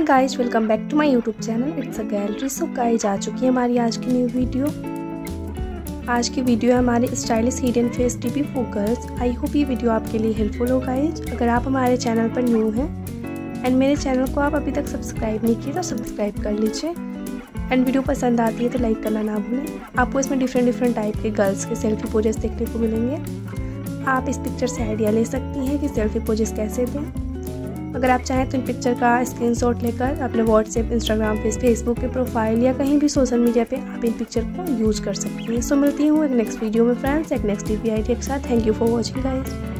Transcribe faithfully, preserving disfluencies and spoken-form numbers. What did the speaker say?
Guys, welcome back to my YouTube channel it's a gallery. So guys, आ चुकी है हमारी आज की न्यू वीडियो। आज की वीडियो है हमारी stylish hidden face TP for girls. I hope ये वीडियो आपके लिए हेल्पफुल हो गाइज। अगर आप हमारे चैनल पर न्यू हैं एंड मेरे चैनल को आप अभी तक सब्सक्राइब नहीं किए तो सब्सक्राइब कर लीजिए। एंड वीडियो पसंद आती है तो लाइक करना ना भूलें। आपको इसमें डिफरेंट डिफरेंट टाइप के गर्ल्स के सेल्फी पोजेस देखने को मिलेंगे। आप इस पिक्चर से आइडिया ले सकती हैं कि सेल्फी पोजेस कैसे दें। अगर आप चाहें तो इन पिक्चर का स्क्रीनशॉट लेकर अपने व्हाट्सएप, इंस्टाग्राम, फेसबुक के प्रोफाइल या कहीं भी सोशल मीडिया पे आप इन पिक्चर को यूज़ कर सकती हैं। सो मिलती हूँ एक नेक्स्ट वीडियो में फ्रेंड्स, एक नेक्स्ट टीपी आइडिया के साथ। Thank you for watching guys.